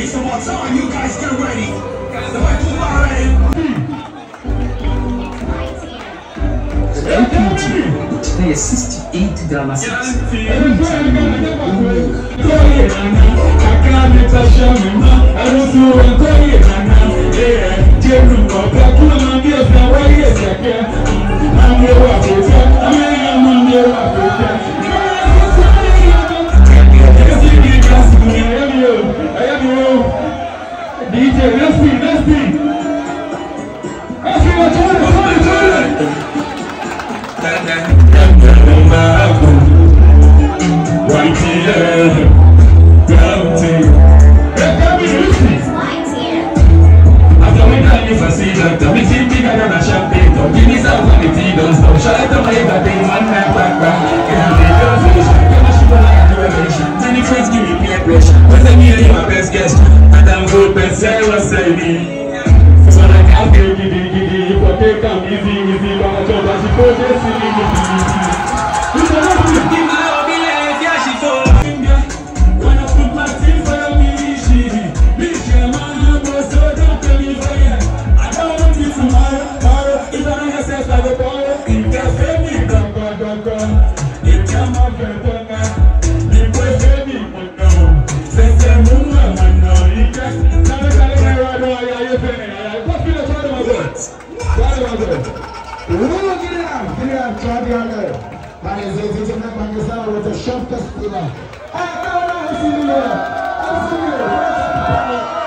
need some more time. You guys get ready. The way to Bahrain. Today is 68 drama sets. DJ, let's see. Right here, Yongtee. After we done this, I see that we see bigger than a champagne. Don't give me some quality, don't stop. Shout out to my everything, man, back. Many friends give me peer pressure. What's the meaning of my best guess? And I'm good, best seller, say me. So like I'll give you, but take them easy, but I told her she put this in me. With a shot to steal.